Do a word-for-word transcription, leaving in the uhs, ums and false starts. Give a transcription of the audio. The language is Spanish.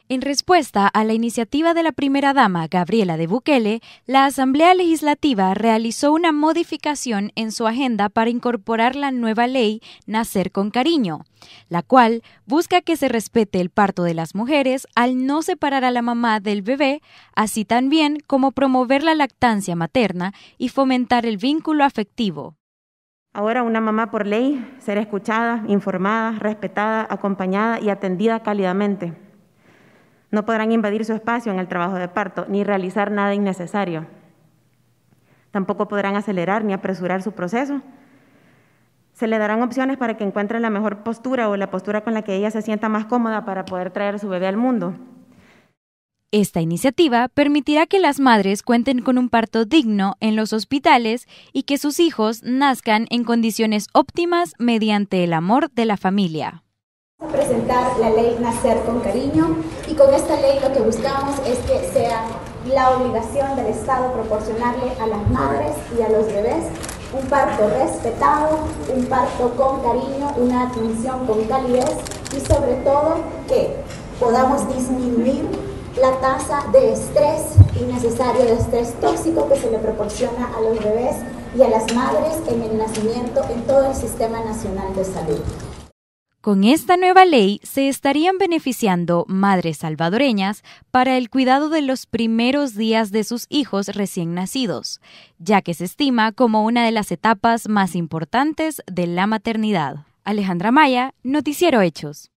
En respuesta a la iniciativa de la primera dama Gabriela de Bukele, la Asamblea Legislativa realizó una modificación en su agenda para incorporar la nueva ley Nacer con Cariño, la cual busca que se respete el parto de las mujeres al no separar a la mamá del bebé, así también como promover la lactancia materna y fomentar el vínculo afectivo. Ahora una mamá por ley será escuchada, informada, respetada, acompañada y atendida cálidamente. No podrán invadir su espacio en el trabajo de parto ni realizar nada innecesario. Tampoco podrán acelerar ni apresurar su proceso. Se le darán opciones para que encuentre la mejor postura o la postura con la que ella se sienta más cómoda para poder traer a su bebé al mundo. Esta iniciativa permitirá que las madres cuenten con un parto digno en los hospitales y que sus hijos nazcan en condiciones óptimas mediante el amor de la familia. Vamos a presentar la ley Nacer con Cariño y con esta ley lo que buscamos es que sea la obligación del Estado proporcionarle a las madres y a los bebés un parto respetado, un parto con cariño, una atención con calidez y sobre todo que podamos disminuir la tasa de estrés innecesario, de estrés tóxico que se le proporciona a los bebés y a las madres en el nacimiento en todo el Sistema Nacional de Salud. Con esta nueva ley se estarían beneficiando madres salvadoreñas para el cuidado de los primeros días de sus hijos recién nacidos, ya que se estima como una de las etapas más importantes de la maternidad. Alejandra Maya, Noticiero Hechos.